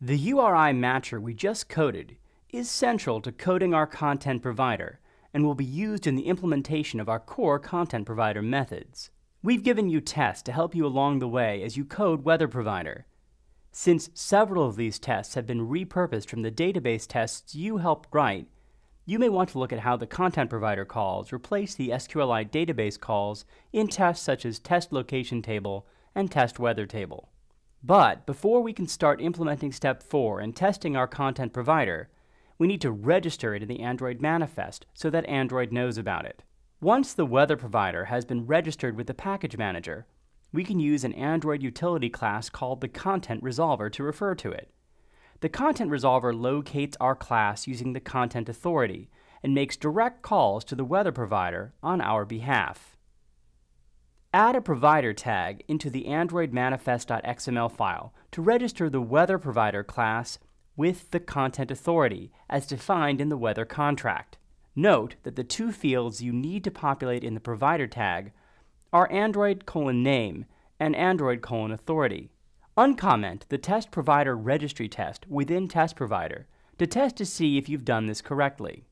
The URI matcher we just coded is central to coding our content provider and will be used in the implementation of our core content provider methods. We've given you tests to help you along the way as you code Weather Provider. Since several of these tests have been repurposed from the database tests you helped write, you may want to look at how the content provider calls replace the SQLite database calls in tests such as test location table and test weather table. But before we can start implementing step 4 and testing our content provider, we need to register it in the Android manifest so that Android knows about it. Once the weather provider has been registered with the package manager, we can use an Android utility class called the Content Resolver to refer to it. The Content Resolver locates our class using the content authority and makes direct calls to the weather provider on our behalf. Add a provider tag into the Android manifest.xml file to register the weather provider class with the content authority as defined in the weather contract. Note that the two fields you need to populate in the provider tag are Android:name and Android:authority. Uncomment the test provider registry test within test provider to test to see if you've done this correctly.